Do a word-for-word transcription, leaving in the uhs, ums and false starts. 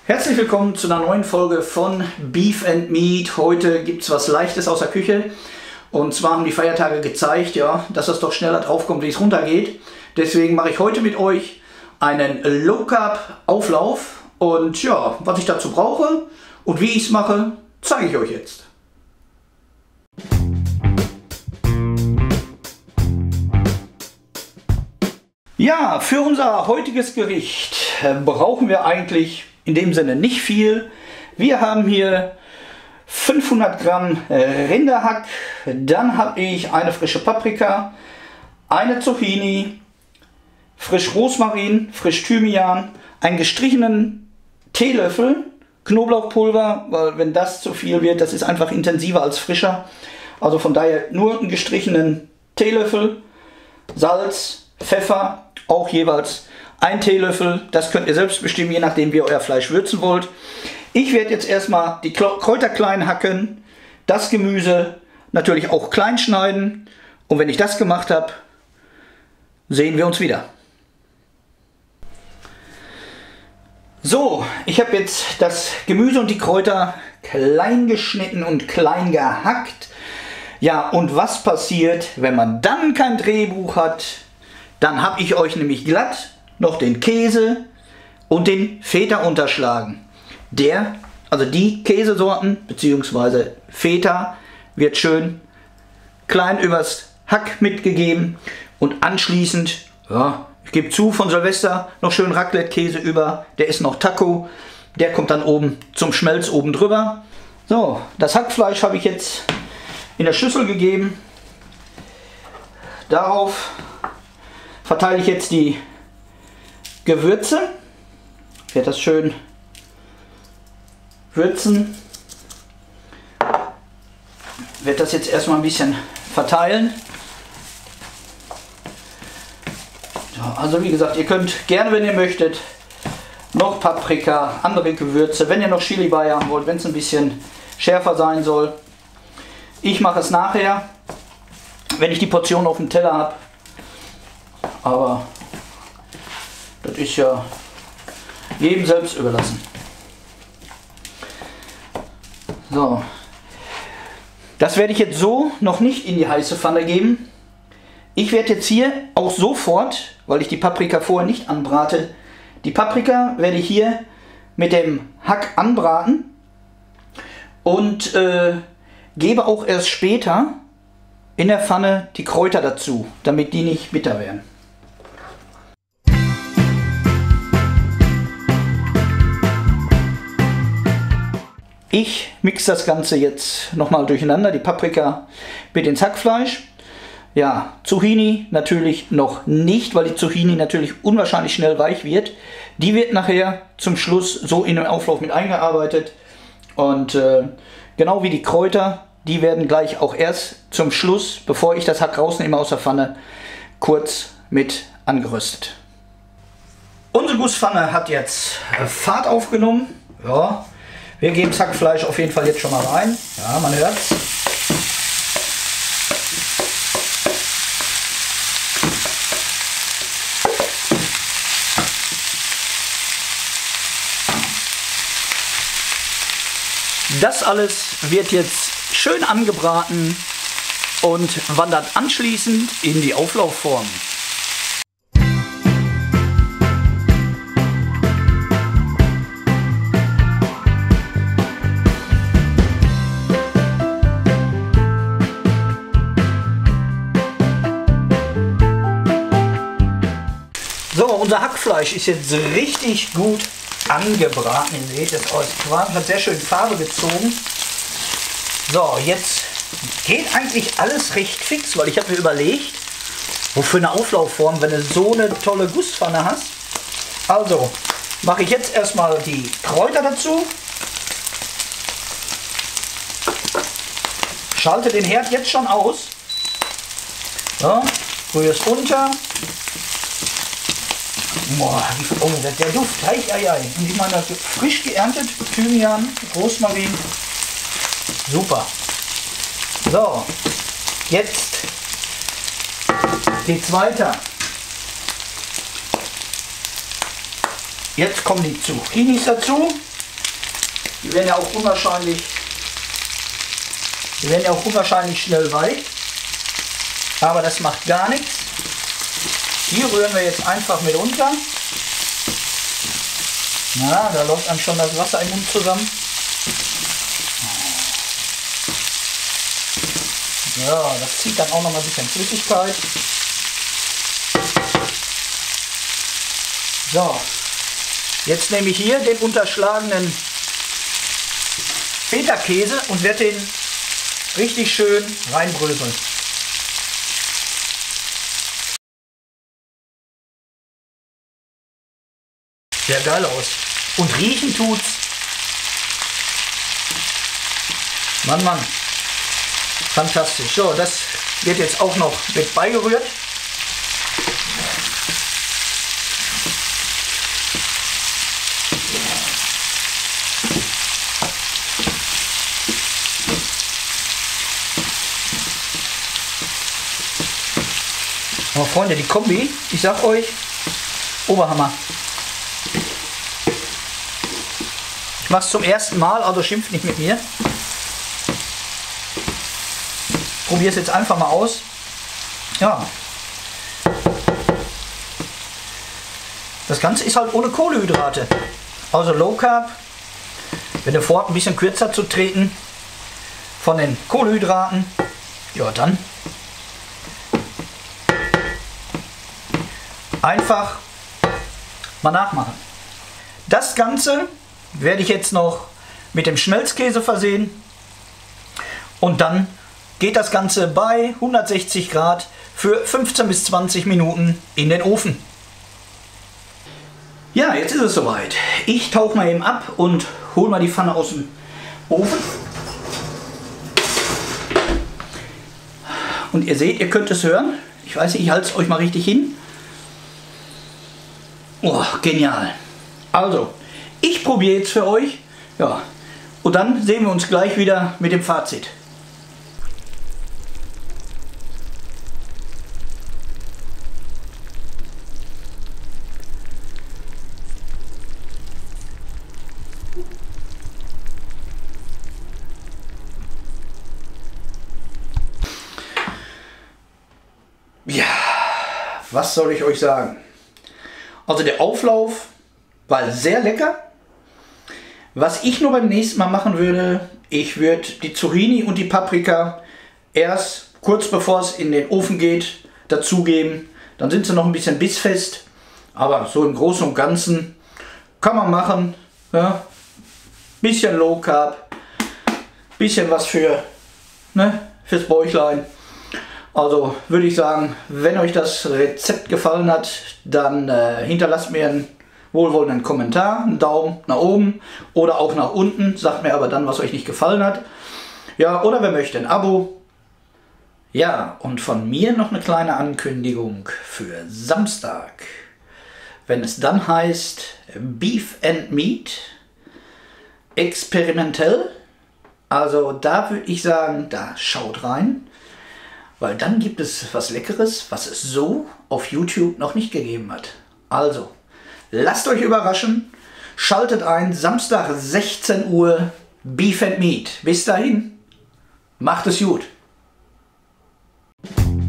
Herzlich willkommen zu einer neuen Folge von Beef and Meat. Heute gibt es was Leichtes aus der Küche. Und zwar haben die Feiertage gezeigt, ja, dass das doch schneller draufkommt, wie es runtergeht. Deswegen mache ich heute mit euch einen Low Carb Auflauf. Und ja, was ich dazu brauche und wie ich es mache, zeige ich euch jetzt. Ja, für unser heutiges Gericht brauchen wir eigentlich in dem Sinne nicht viel. Wir haben hier fünfhundert Gramm Rinderhack, dann habe ich eine frische Paprika, eine Zucchini, frisch Rosmarin, frisch Thymian, einen gestrichenen Teelöffel Knoblauchpulver, weil wenn das zu viel wird, das ist einfach intensiver als frischer. Also von daher nur einen gestrichenen Teelöffel, Salz, Pfeffer, auch jeweils ein Teelöffel. Das könnt ihr selbst bestimmen, je nachdem wie ihr euer Fleisch würzen wollt. Ich werde jetzt erstmal die Kräuter klein hacken, das Gemüse natürlich auch klein schneiden. Und wenn ich das gemacht habe, sehen wir uns wieder. So, ich habe jetzt das Gemüse und die Kräuter klein geschnitten und klein gehackt. Ja, und was passiert, wenn man dann kein Drehbuch hat? Dann habe ich euch nämlich glatt noch den Käse und den Feta unterschlagen. Der, also die Käsesorten bzw. Feta wird schön klein übers Hack mitgegeben und anschließend, ja, ich gebe zu, von Silvester noch schön Raclette-Käse über, der ist noch Taco, der kommt dann oben zum Schmelz oben drüber. So, das Hackfleisch habe ich jetzt in der Schüssel gegeben. Darauf verteile ich jetzt die Gewürze. Ich werde das schön würzen. Ich werde das jetzt erstmal ein bisschen verteilen. So, also wie gesagt, ihr könnt gerne, wenn ihr möchtet, noch Paprika, andere Gewürze, wenn ihr noch Chili bei haben wollt, wenn es ein bisschen schärfer sein soll. Ich mache es nachher, wenn ich die Portion auf dem Teller habe. Aber das ist ja jedem selbst überlassen. So, das werde ich jetzt so noch nicht in die heiße Pfanne geben. Ich werde jetzt hier auch sofort, weil ich die Paprika vorher nicht anbrate, die Paprika werde ich hier mit dem Hack anbraten und äh, gebe auch erst später in der Pfanne die Kräuter dazu, damit die nicht bitter werden. Ich mixe das Ganze jetzt nochmal durcheinander, die Paprika mit ins Hackfleisch. Ja, Zucchini natürlich noch nicht, weil die Zucchini natürlich unwahrscheinlich schnell weich wird. Die wird nachher zum Schluss so in den Auflauf mit eingearbeitet. Und äh, genau wie die Kräuter, die werden gleich auch erst zum Schluss, bevor ich das Hack rausnehme aus der Pfanne, kurz mit angeröstet. Unsere Gusspfanne hat jetzt Fahrt aufgenommen. Ja. Wir geben das Hackfleisch auf jeden Fall jetzt schon mal rein. Ja, man hört's. Das alles wird jetzt schön angebraten und wandert anschließend in die Auflaufform. So, unser Hackfleisch ist jetzt richtig gut angebraten. Ihr seht es aus. Hat sehr schön Farbe gezogen. So, jetzt geht eigentlich alles recht fix, weil ich habe mir überlegt, wofür eine Auflaufform, wenn du so eine tolle Gusspfanne hast. Also mache ich jetzt erstmal die Kräuter dazu. Schalte den Herd jetzt schon aus. So, rühre es runter. Boah, oh, der Duft, ei, ei, ei. Und ich meine, frisch geerntet, Thymian, Rosmarin, super. So, jetzt die zweite. Jetzt kommen die Zucchinis dazu. Die werden ja auch unwahrscheinlich, die werden ja auch unwahrscheinlich schnell weich. Aber das macht gar nichts. Die rühren wir jetzt einfach mit unter. Na, da läuft einem schon das Wasser im Mund zusammen. Ja, das zieht dann auch noch mal ein bisschen Flüssigkeit. So, jetzt nehme ich hier den unterschlagenen Feta-Käse und werde den richtig schön reinbröseln. Sehr geil aus. Und riechen tut's. Mann, Mann. Fantastisch. So, das wird jetzt auch noch mit beigerührt. Aber Freunde, die Kombi, ich sag euch, Oberhammer. Ich mache es zum ersten Mal, also schimpft nicht mit mir. Probiere es jetzt einfach mal aus. Ja. Das Ganze ist halt ohne Kohlenhydrate. Also Low Carb. Wenn ihr vorhabt, ein bisschen kürzer zu treten von den Kohlenhydraten, ja dann einfach mal nachmachen. Das Ganze werde ich jetzt noch mit dem Schmelzkäse versehen und dann geht das Ganze bei hundertsechzig Grad für fünfzehn bis zwanzig Minuten in den Ofen. Ja, jetzt ist es soweit. Ich tauche mal eben ab und hole mal die Pfanne aus dem Ofen. Und ihr seht, ihr könnt es hören. Ich weiß nicht, ich halte es euch mal richtig hin. Oh, genial. Also, ich probiere jetzt für euch. Ja, und dann sehen wir uns gleich wieder mit dem Fazit. Ja, was soll ich euch sagen? Also der Auflauf war sehr lecker. Was ich nur beim nächsten Mal machen würde, ich würde die Zucchini und die Paprika erst kurz bevor es in den Ofen geht dazugeben. Dann sind sie noch ein bisschen bissfest. Aber so im Großen und Ganzen kann man machen. Ja, bisschen Low Carb, bisschen was für, ne, fürs Bäuchlein. Also würde ich sagen, wenn euch das Rezept gefallen hat, dann äh, hinterlasst mir einen wohlwollenden Kommentar, einen Daumen nach oben oder auch nach unten. Sagt mir aber dann, was euch nicht gefallen hat. Ja, oder wer möchte, ein Abo. Ja, und von mir noch eine kleine Ankündigung für Samstag. Wenn es dann heißt Beef and Meat, experimentell. Also da würde ich sagen, da schaut rein. Weil dann gibt es was Leckeres, was es so auf YouTube noch nicht gegeben hat. Also, lasst euch überraschen. Schaltet ein, Samstag sechzehn Uhr, Beef and Meat. Bis dahin, macht es gut.